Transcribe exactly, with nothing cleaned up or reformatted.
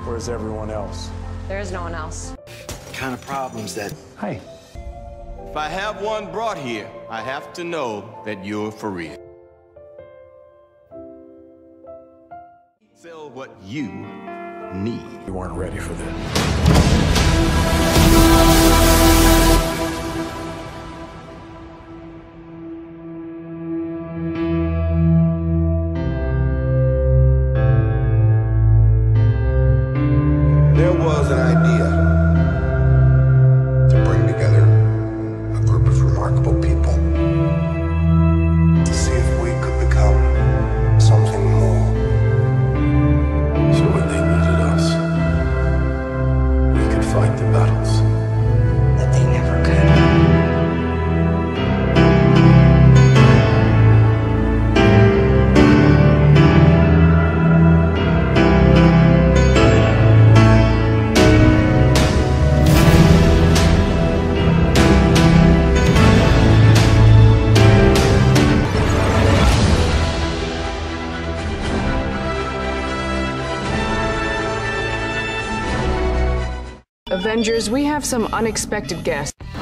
Where's everyone else? There is no one else. The kind of problems that... Hey. If I have one brought here, I have to know that you're for real. Sell what you need. You weren't ready for this. There was an idea to bring together a group of remarkable people to see if we could become something more. So when they needed us, we could fight the battles that they never could. Avengers, we have some unexpected guests.